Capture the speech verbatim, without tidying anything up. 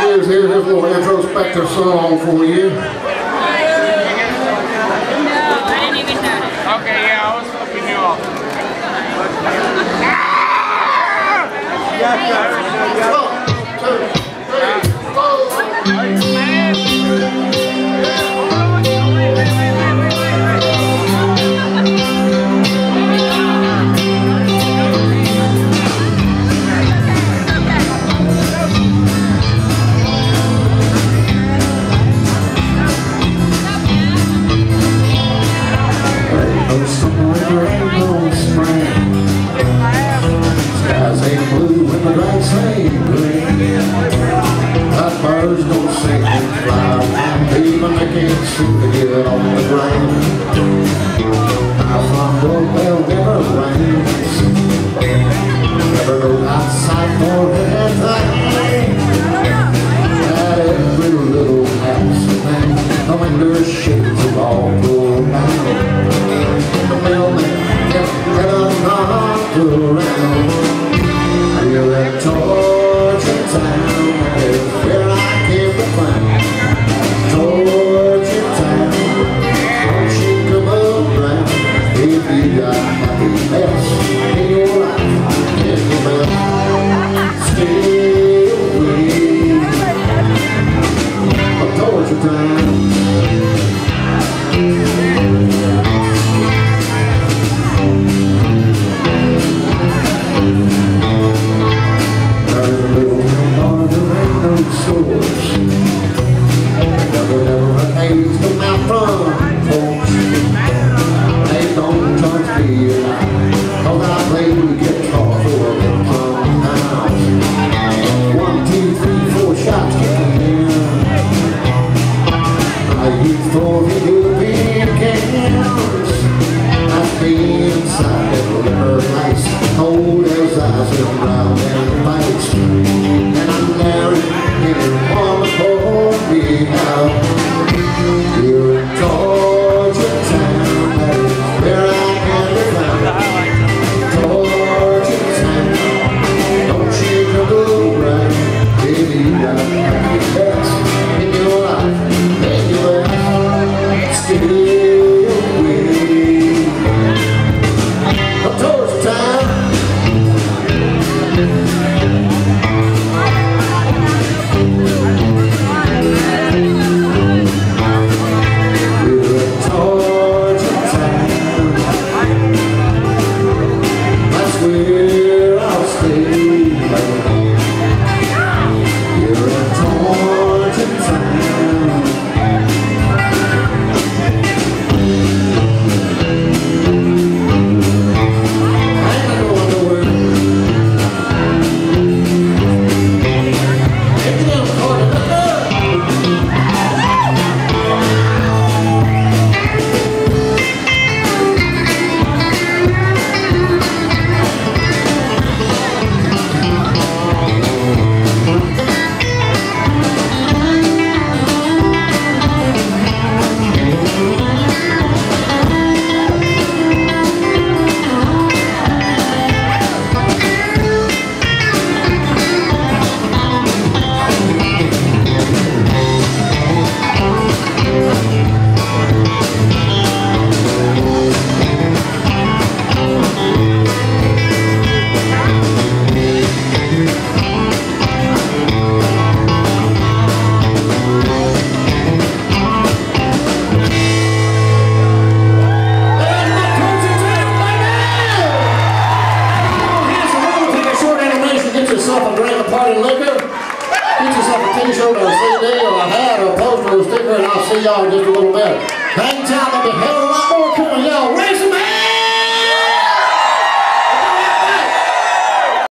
years here. Here's a little introspective song for you. No, I didn't even notice. Okay, yeah, I was flipping you off. One, two, three, four. Birds don't sing and fly, even they can't seem to get on the ground. My front doorbell never rings, never go outside for anything. At every little house thing, the windows shades are all pulled down. The mailman kept a knock around. I hear that torture town. Where I came to find Georgia town. Don't you come around if you got happiness in your life. If you will stay away from Georgia town. Stores. Never, never pays to my front folks. They don't touch me alive, cause I play guitar for them sometimes. One, two, three, four shots came in. I used for the European cans. I stay inside every her nice, cold as ice and brown and bites. And I'm married. Woman hold me out. You're in Georgia town, that is where I can be found. Georgia town, don't you come to right, baby, you got happiness in your life, then you will stay away from Georgia town. T-shirt or a C D or a hat or a poster or a sticker, and I'll see y'all in just a little bit. Hang tight, let me hell